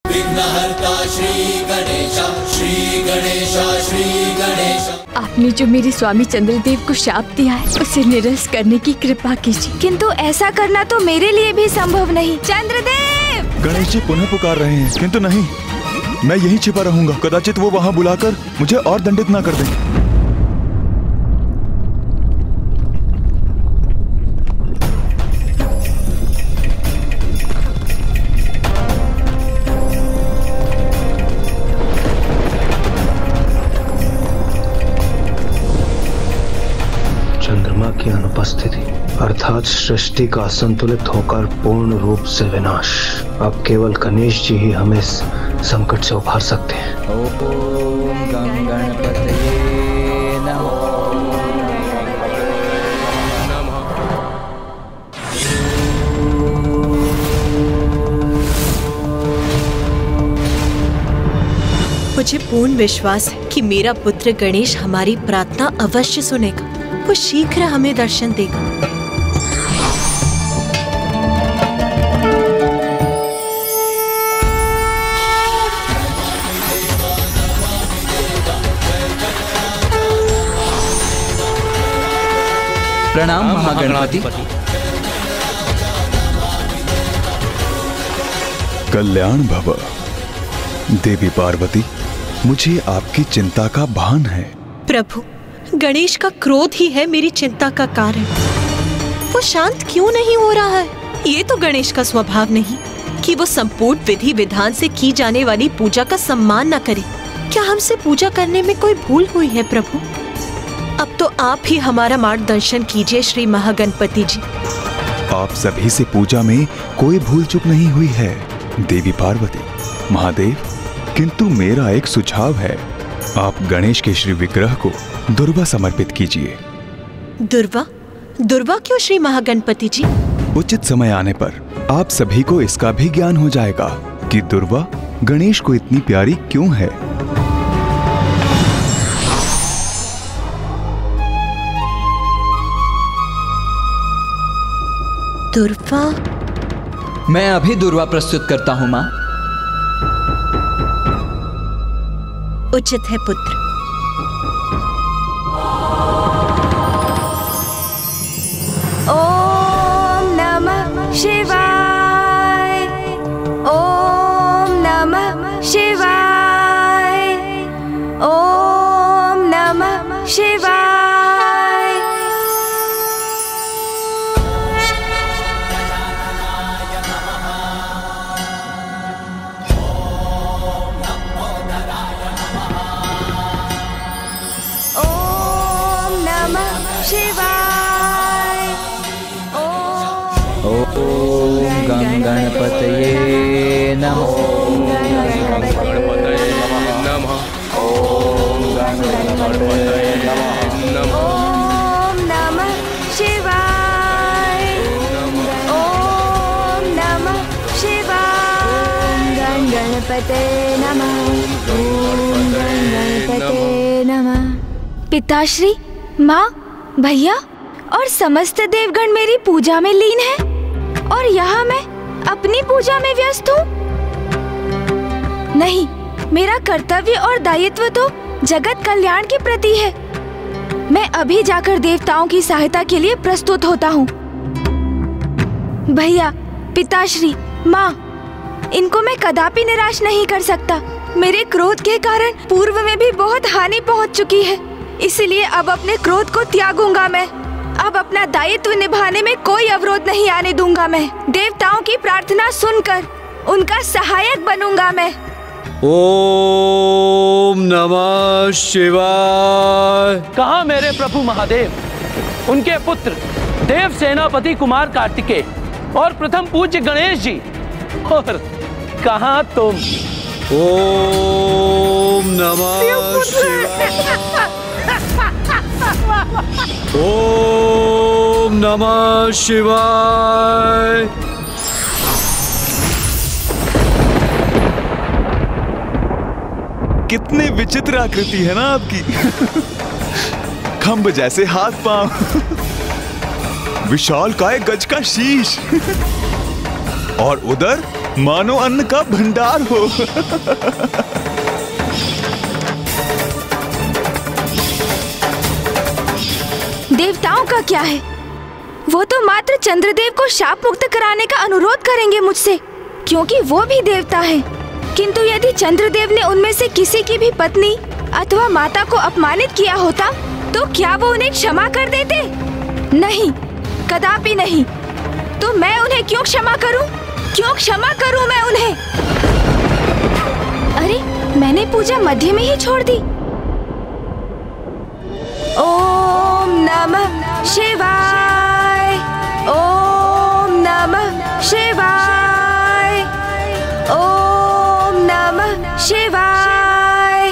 विघ्नहर्ता श्री गणेशा, श्री गणेशा, श्री गणेशा। आपने जो मेरे स्वामी चंद्रदेव को शाप दिया है उसे निरस्त करने की कृपा कीजिए, किंतु ऐसा करना तो मेरे लिए भी संभव नहीं। चंद्रदेव! गणेश जी पुनः पुकार रहे हैं, किंतु नहीं, मैं यहीं छिपा रहूंगा। कदाचित वो वहाँ बुलाकर मुझे और दंडित ना कर दें। चंद्रमा की अनुपस्थिति अर्थात सृष्टि का असंतुलित होकर पूर्ण रूप से विनाश। अब केवल गणेश जी ही हमें इस संकट से उबार सकते हैं। ओम गं गणपतये नमः। मुझे पूर्ण विश्वास है कि मेरा पुत्र गणेश हमारी प्रार्थना अवश्य सुनेगा। वो शीघ्र हमें दर्शन देगा। प्रणाम महागणपति। कल्याण भव। देवी पार्वती, मुझे आपकी चिंता का भान है। प्रभु, गणेश का क्रोध ही है मेरी चिंता का कारण। वो शांत क्यों नहीं हो रहा है? ये तो गणेश का स्वभाव नहीं कि वो संपूर्ण विधि विधान से की जाने वाली पूजा का सम्मान न करे। क्या हमसे पूजा करने में कोई भूल हुई है प्रभु? अब तो आप ही हमारा मार्गदर्शन कीजिए श्री महागणपति जी। आप सभी से पूजा में कोई भूल चूक नहीं हुई है देवी पार्वती, महादेव। किंतु मेरा एक सुझाव है, आप गणेश के श्री विग्रह को दुर्वा समर्पित कीजिए। दुर्वा? दुर्वा क्यों श्री महागणपति जी? उचित समय आने पर आप सभी को इसका भी ज्ञान हो जाएगा कि दुर्वा गणेश को इतनी प्यारी क्यों है। दुर्वा? मैं अभी दुर्वा प्रस्तुत करता हूँ माँ। उचित है पुत्र। ओम नमः शिवाय, ओम नमः शिवाय, ओम नमः शिवाय। ओम गं गणपतये नमः। ओम गं गणपतये नमः। ओम नमः शिवाय, ओम नमः शिवाय। गं गणपते नमः, ओम गं गणपते नमः। पिताश्री, माँ, भैया और समस्त देवगण मेरी पूजा में लीन है और यहाँ मैं अपनी पूजा में व्यस्त हूँ। नहीं, मेरा कर्तव्य और दायित्व तो जगत कल्याण के प्रति है। मैं अभी जाकर देवताओं की सहायता के लिए प्रस्तुत होता हूँ। भैया, पिताश्री, माँ, इनको मैं कदापि निराश नहीं कर सकता। मेरे क्रोध के कारण पूर्व में भी बहुत हानि पहुँच चुकी है, इसलिए अब अपने क्रोध को त्यागूंगा मैं। अब अपना दायित्व निभाने में कोई अवरोध नहीं आने दूंगा मैं। देवताओं की प्रार्थना सुनकर उनका सहायक बनूंगा मैं। ओम नमः शिवाय। कहाँ मेरे प्रभु महादेव, उनके पुत्र देव सेनापति कुमार कार्तिकेय और प्रथम पूज्य गणेश जी, और कहाँ तुम? ओम नमः शिवाय। ओम नमः शिवाय। कितनी विचित्र आकृति है ना आपकी। खंभ जैसे हाथ पांव, विशाल काय गज का शीश और उधर मानो अन्न का भंडार हो। देवताओं का क्या है? वो तो मात्र चंद्रदेव को शाप मुक्त कराने का अनुरोध करेंगे मुझसे, क्योंकि वो भी देवता है। किंतु यदि चंद्रदेव ने उनमें से किसी की भी पत्नी अथवा माता को अपमानित किया होता तो क्या वो उन्हें क्षमा कर देते? नहीं, कदापि नहीं। तो मैं उन्हें क्यों क्षमा करूं? क्यों क्षमा करूं मैं उन्हें? अरे, मैंने पूजा मध्य में ही छोड़ दी। ओम नमः शिवाय, ओम नमः शिवाय, ओम नमः शिवाय।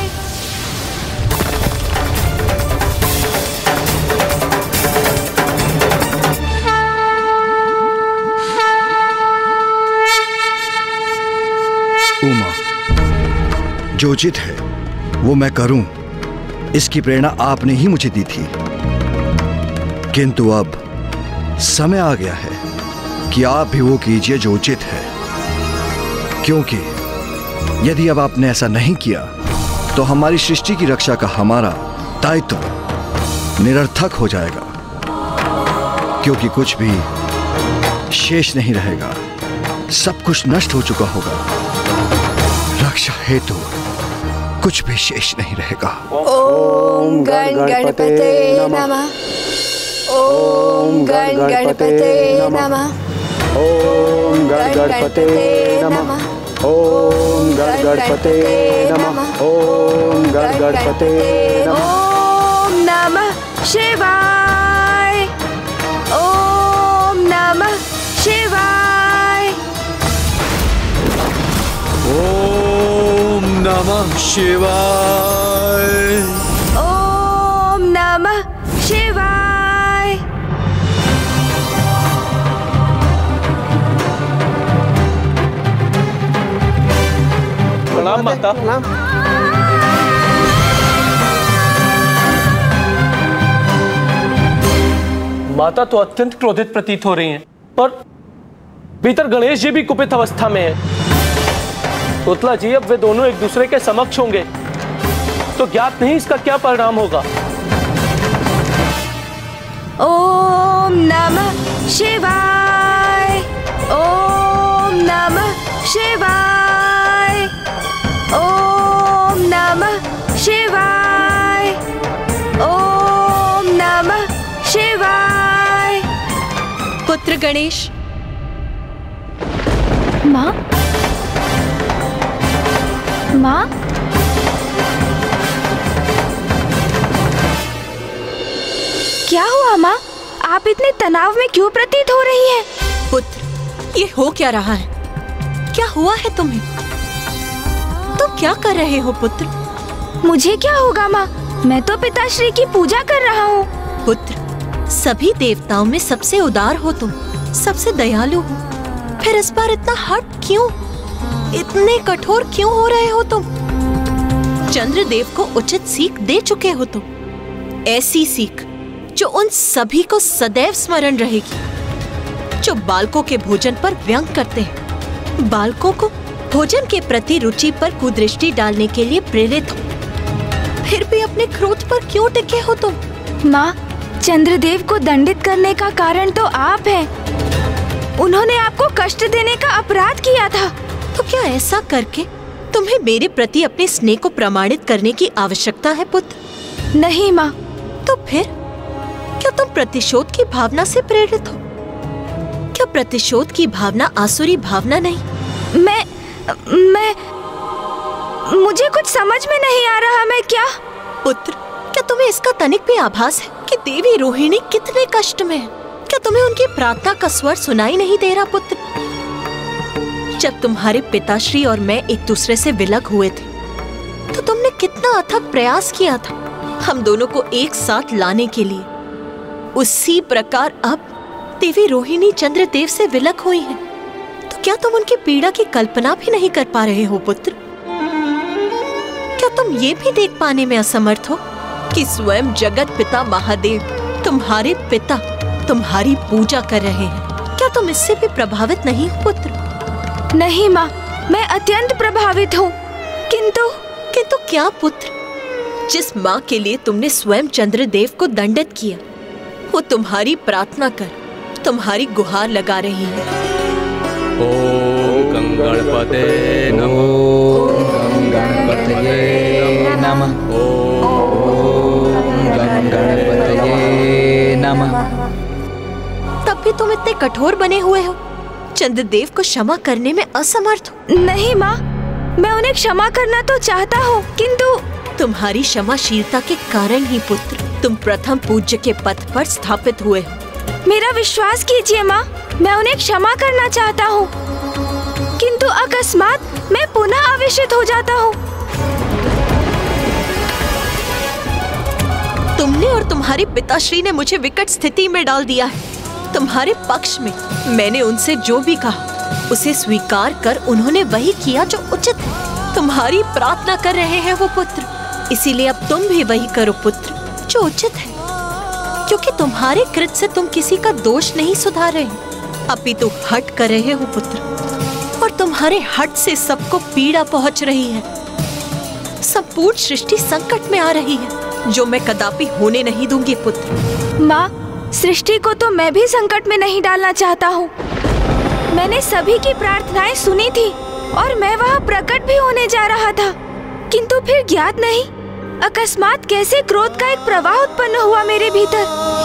उमा, जो उचित है वो मैं करूं, इसकी प्रेरणा आपने ही मुझे दी थी। किंतु अब समय आ गया है कि आप भी वो कीजिए जो उचित है, क्योंकि यदि अब आपने ऐसा नहीं किया तो हमारी सृष्टि की रक्षा का हमारा दायित्व निरर्थक हो जाएगा, क्योंकि कुछ भी शेष नहीं रहेगा, सब कुछ नष्ट हो चुका होगा। रक्षा हेतु कुछ भी शेष नहीं रहेगा। ओम गण गणपते नमः, ओम गण गणपते नमः, ओम गण गणपते नमः, ओम गण गणपते नमः, ओम गण गणपते नमः। ओम नमः शिवाय, ओम नमः शिवाय, ओम नमः शिवाय, ओम नमः शिवाय। प्रणाम माता। माता तो अत्यंत क्रोधित प्रतीत हो रही हैं और भीतर गणेश जी भी कुपित अवस्था में है। पुतला जी, अब वे दोनों एक दूसरे के समक्ष होंगे तो ज्ञात नहीं इसका क्या परिणाम होगा। ओम नमः शिवाय, ओम नमः शिवाय, ओम नमः शिवाय, ओम नमः शिवाय। पुत्र गणेश। माँ, माँ, क्या हुआ माँ? आप इतने तनाव में क्यों प्रतीत हो रही हैं? पुत्र, ये हो क्या रहा है? क्या हुआ है तुम्हें? तुम क्या कर रहे हो पुत्र? मुझे क्या होगा माँ? मैं तो पिताश्री की पूजा कर रहा हूँ। पुत्र, सभी देवताओं में सबसे उदार हो तुम, सबसे दयालु हो, फिर इस बार इतना हठ क्यों? इतने कठोर क्यों हो रहे हो तुम? चंद्रदेव को उचित सीख दे चुके हो तुम, ऐसी सीख जो उन सभी को सदैव स्मरण रहेगी जो बालकों के भोजन पर व्यंग करते हैं, बालकों को भोजन के प्रति रुचि पर कुदृष्टि डालने के लिए प्रेरित हो। फिर भी अपने क्रोध पर क्यों टिके हो तुम? माँ, चंद्रदेव को दंडित करने का कारण तो आप हैं। उन्होंने आपको कष्ट देने का अपराध किया था। तो क्या ऐसा करके तुम्हें मेरे प्रति अपने स्नेह को प्रमाणित करने की आवश्यकता है पुत्र? नहीं माँ। तो फिर क्या तुम प्रतिशोध की भावना से प्रेरित हो? क्या प्रतिशोध की भावना आसुरी भावना नहीं? मैं मुझे कुछ समझ में नहीं आ रहा। मैं क्या? पुत्र, क्या तुम्हें इसका तनिक भी आभास है कि देवी रोहिणी कितने कष्ट में है? क्या तुम्हें उनकी प्रार्थना का स्वर सुनाई नहीं दे रहा पुत्र? जब तुम्हारे पिताश्री और मैं एक दूसरे से विलग हुए थे तो तुमने कितना अथक प्रयास किया था हम दोनों को एक साथ लाने के लिए। उसी प्रकार अब देवी रोहिणी चंद्रदेव से विलग हुई हैं। तो क्या तुम उनकी पीड़ा की कल्पना भी नहीं कर पा रहे हो पुत्र? क्या तुम ये भी देख पाने में असमर्थ हो कि स्वयं जगत पिता महादेव, तुम्हारे पिता, तुम्हारी पूजा कर रहे हैं? क्या तुम इससे भी प्रभावित नहीं हो पुत्र? नहीं माँ, मैं अत्यंत प्रभावित हूँ। किंतु क्या पुत्र? जिस माँ के लिए तुमने स्वयं चंद्रदेव को दंडित किया, वो तुम्हारी प्रार्थना कर, तुम्हारी गुहार लगा रही है। ओम गणपते नमः। ओम गणपतये नमः। ओम गणपतये नमः। तब भी तुम इतने कठोर बने हुए हो, चंद्रदेव को क्षमा करने में असमर्थ हो। नहीं माँ, मैं उन्हें क्षमा करना तो चाहता हूँ, किंतु तुम्हारी क्षमाशीलता के कारण ही पुत्र तुम प्रथम पूज्य के पद पर स्थापित हुए हो। मेरा विश्वास कीजिए माँ, मैं उन्हें क्षमा करना चाहता हूँ, किंतु अकस्मात मैं पुनः आवेशित हो जाता हूँ। तुमने और तुम्हारे पिताश्री ने मुझे विकट स्थिति में डाल दिया है। तुम्हारे पक्ष में मैंने उनसे जो भी कहा उसे स्वीकार कर उन्होंने वही किया जो उचित है। तुम्हारी प्रार्थना कर रहे हैं वो पुत्र, इसीलिए अब तुम भी वही करो पुत्र जो उचित है, क्योंकि तुम्हारे कृत्य से तुम किसी का दोष नहीं सुधार रहे, अपितु हट कर रहे हो पुत्र, और तुम्हारे हट से सबको पीड़ा पहुंच रही है। संपूर्ण सृष्टि संकट में आ रही है, जो मैं कदापि होने नहीं दूंगी पुत्र। माँ, सृष्टि को तो मैं भी संकट में नहीं डालना चाहता हूँ। मैंने सभी की प्रार्थनाएं सुनी थी और मैं वहाँ प्रकट भी होने जा रहा था, किंतु फिर ज्ञात नहीं अकस्मात कैसे क्रोध का एक प्रवाह उत्पन्न हुआ मेरे भीतर।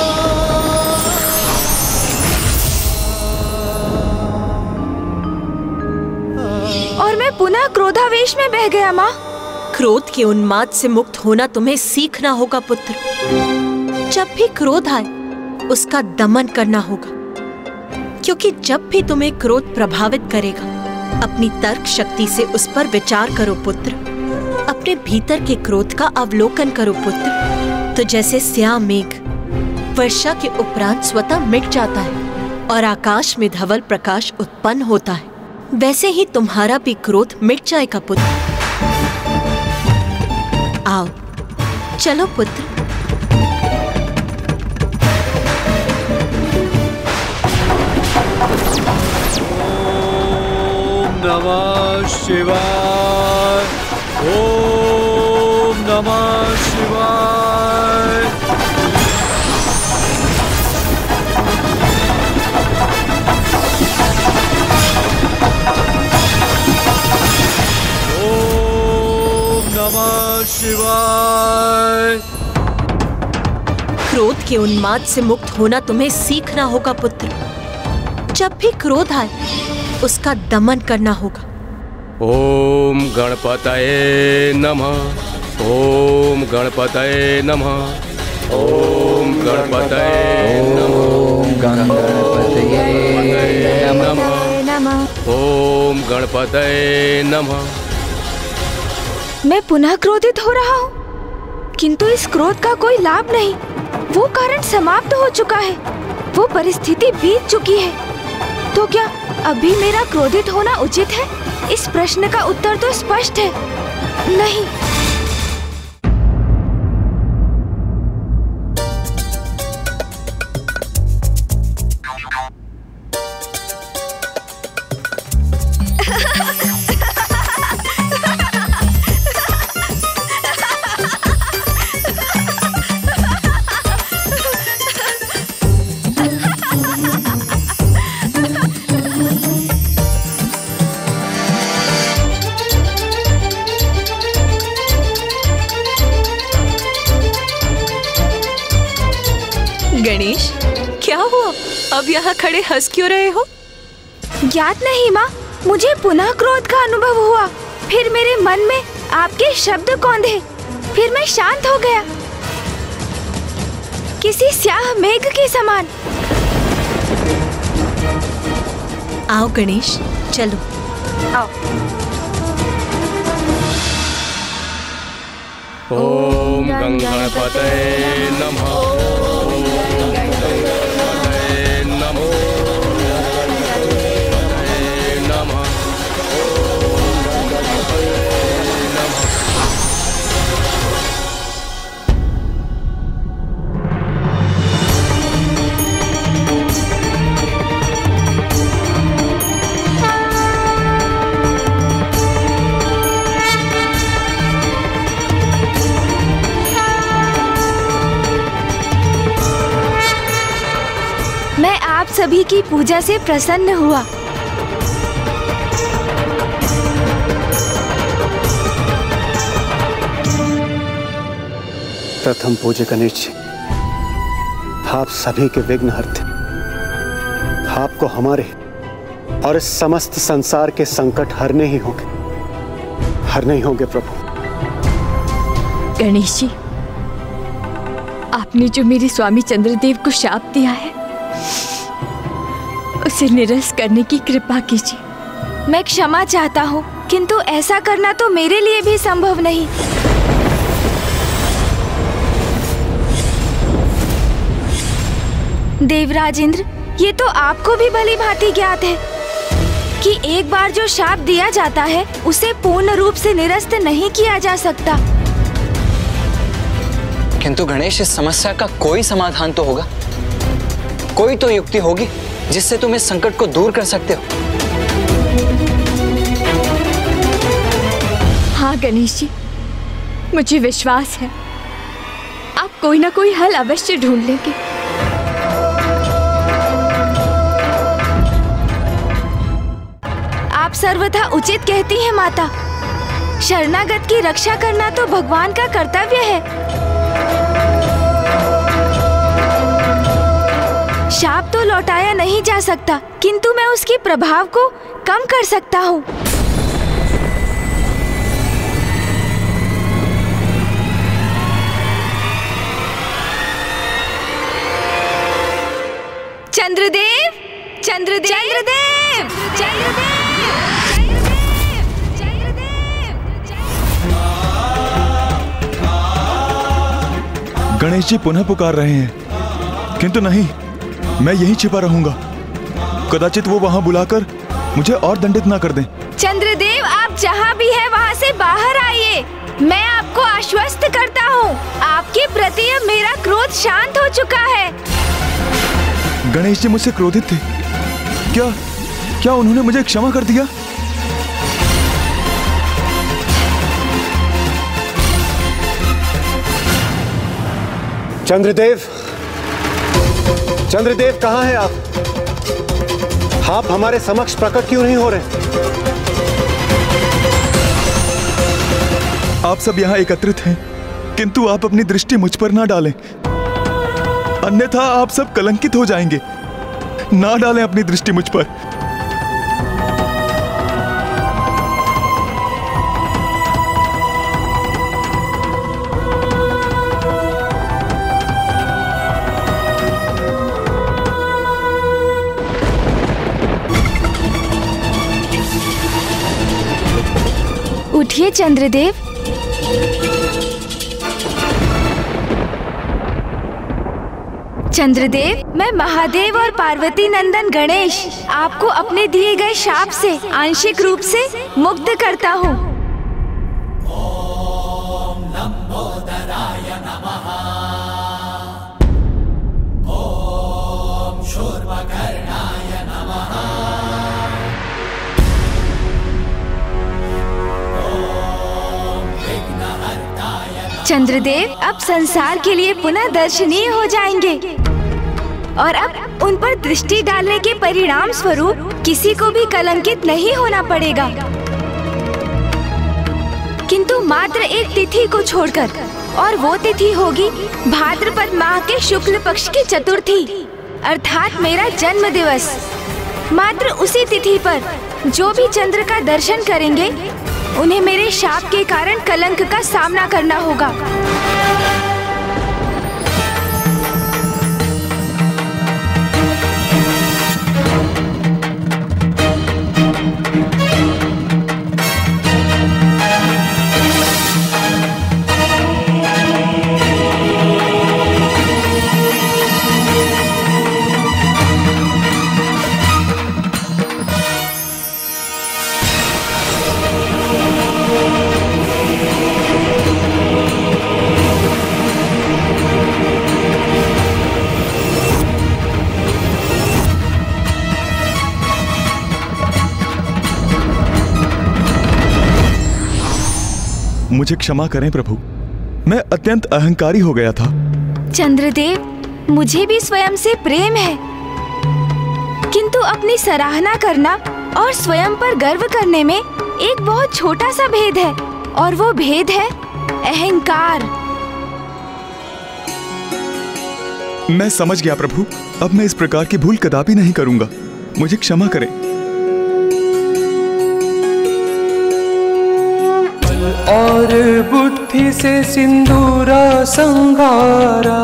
और मैं पुनः क्रोधावेश में बह गया माँ। क्रोध के उन्माद से मुक्त होना तुम्हें सीखना होगा पुत्र। जब भी क्रोध आए उसका दमन करना होगा, क्योंकि जब भी तुम्हें क्रोध प्रभावित करेगा अपनी तर्क शक्ति से उस पर विचार करो पुत्र। अपने भीतर के क्रोध का अवलोकन करो पुत्र। तो जैसे स्याह मेघ वर्षा के उपरांत स्वतः मिट जाता है और आकाश में धवल प्रकाश उत्पन्न होता है, वैसे ही तुम्हारा भी क्रोध मिट जाएगा पुत्र। आओ चलो पुत्र। नमः शिवाय। ओम नमः शिवाय। ओम नमः शिवाय। क्रोध के उन्माद से मुक्त होना तुम्हें सीखना होगा पुत्र। जब भी क्रोध आए उसका दमन करना होगा। ओम गणपतये नमः। ओम गणपतये नमः। ओम गणपतये नमः। ओम गणपतये नमः। ओम गणपतये नमः। मैं पुनः क्रोधित हो रहा हूँ, किंतु इस क्रोध का कोई लाभ नहीं। वो कारण समाप्त हो चुका है, वो परिस्थिति बीत चुकी है। तो क्या अभी मेरा क्रोधित होना उचित है? इस प्रश्न का उत्तर तो स्पष्ट है, नहीं। गणेश, क्या हुआ? अब यहाँ खड़े हंस क्यों रहे हो? ज्ञात नहीं माँ, मुझे पुनः क्रोध का अनुभव हुआ। फिर मेरे मन में आपके शब्द कौंधे, फिर मैं शांत हो गया, किसी स्याह मेघ के समान। आओ गणेश, चलो। आओ। ओम गणपतये नमः। सभी की पूजा से प्रसन्न हुआ। प्रथम पूज्य गणेश जी, आप सभी के विघ्न हरते, आपको हमारे और इस समस्त संसार के संकट हरने ही होंगे प्रभु। गणेश जी, आपने जो मेरे स्वामी चंद्रदेव को शाप दिया है उसे निरस्त करने की कृपा कीजिए। मैं क्षमा चाहता हूँ, किंतु ऐसा करना तो मेरे लिए भी संभव नहीं। देवराज इंद्र, ये तो आपको भी भली भांति ज्ञात है कि एक बार जो शाप दिया जाता है उसे पूर्ण रूप से निरस्त नहीं किया जा सकता। किंतु गणेश, इस समस्या का कोई समाधान तो होगा, कोई तो युक्ति होगी जिससे तुम इस संकट को दूर कर सकते हो। हाँ गणेश जी, मुझे विश्वास है आप कोई ना कोई हल अवश्य ढूंढ लेंगे। आप सर्वथा उचित कहती हैं माता। शरणागत की रक्षा करना तो भगवान का कर्तव्य है। शाप तो लौटाया नहीं जा सकता, किंतु मैं उसके प्रभाव को कम कर सकता हूँ। चंद्रदेव, चंद्रदेव, चंद्रदेव, चंद्रदेव, गणेश जी पुनः पुकार रहे हैं, किंतु नहीं, मैं यहीं छिपा रहूंगा। कदाचित वो वहां बुलाकर मुझे और दंडित ना कर दें। चंद्रदेव, आप जहाँ भी हैं वहाँ से बाहर आइए। मैं आपको आश्वस्त करता हूँ, आपके प्रति अब मेरा क्रोध शांत हो चुका है। गणेश जी मुझसे क्रोधित थे, क्या उन्होंने मुझे क्षमा कर दिया? चंद्रदेव, चंद्रदेव कहाँ हैं आप? आप हमारे समक्ष प्रकट क्यों नहीं हो रहे? आप सब यहाँ एकत्रित हैं, किंतु आप अपनी दृष्टि मुझ पर ना डालें, अन्यथा आप सब कलंकित हो जाएंगे। ना डालें अपनी दृष्टि मुझ पर। उठिए चंद्रदेव। चंद्रदेव, मैं महादेव और पार्वती नंदन गणेश आपको अपने दिए गए शाप से आंशिक रूप से मुक्त करता हूँ। ओम लंबोदराय नमः। ओम शूर्पकर्णाय नमः। ओम विघ्नहर्ताय नमः। चंद्रदेव अब संसार के लिए पुनः दर्शनीय हो जाएंगे और अब उन पर दृष्टि डालने के परिणाम स्वरूप किसी को भी कलंकित नहीं होना पड़ेगा, किंतु मात्र एक तिथि को छोड़कर, और वो तिथि होगी भाद्रपद माह के शुक्ल पक्ष की चतुर्थी, अर्थात मेरा जन्म दिवस। मात्र उसी तिथि पर जो भी चंद्र का दर्शन करेंगे उन्हें मेरे शाप के कारण कलंक का सामना करना होगा। मुझे क्षमा करें प्रभु, मैं अत्यंत अहंकारी हो गया था। चंद्रदेव, मुझे भी स्वयं से प्रेम है, किंतु अपनी सराहना करना और स्वयं पर गर्व करने में एक बहुत छोटा सा भेद है, और वो भेद है अहंकार। मैं समझ गया प्रभु, अब मैं इस प्रकार की भूल कदापि नहीं करूंगा, मुझे क्षमा करें। और बुद्धि से सिंदूरा संगारा।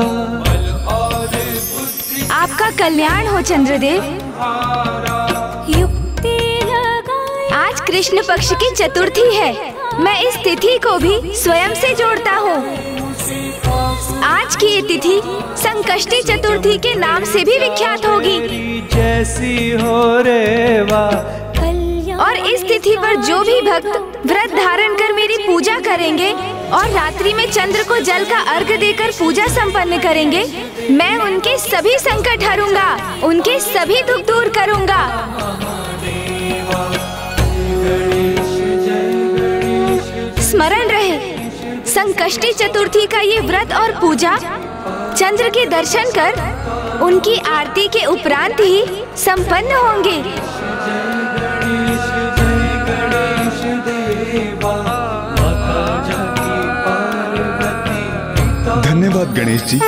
आपका कल्याण हो चंद्रदेव। आज कृष्ण पक्ष की चतुर्थी है। मैं इस तिथि को भी स्वयं से जोड़ता हूँ। आज की ये तिथि संकष्टी चतुर्थी के नाम से भी विख्यात होगी। जैसी हो रेवा। और इस तिथि पर जो भी भक्त व्रत धारण कर मेरी पूजा करेंगे और रात्रि में चंद्र को जल का अर्घ्य देकर पूजा संपन्न करेंगे, मैं उनके सभी संकट हरूंगा, उनके सभी दुख दूर करूंगा। स्मरण रहे, संकष्टी चतुर्थी का ये व्रत और पूजा चंद्र के दर्शन कर उनकी आरती के उपरांत ही संपन्न होंगे। धन्यवाद गणेश जी।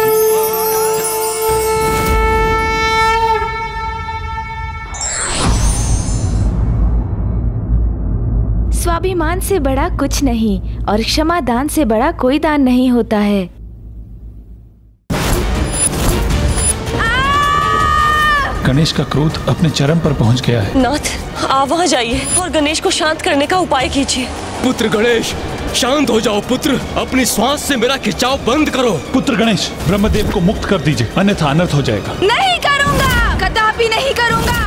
स्वाभिमान से बड़ा कुछ नहीं और क्षमा दान से बड़ा कोई दान नहीं होता है। गणेश का क्रोध अपने चरम पर पहुंच गया है। नाथ, आप वहाँ जाइए और गणेश को शांत करने का उपाय कीजिए। पुत्र गणेश, शांत हो जाओ पुत्र, अपनी श्वास से मेरा खिंचाव बंद करो। पुत्र गणेश, ब्रह्मदेव को मुक्त कर दीजिए, अन्यथा अनर्थ हो जाएगा। नहीं करूँगा, कदापि नहीं करूँगा।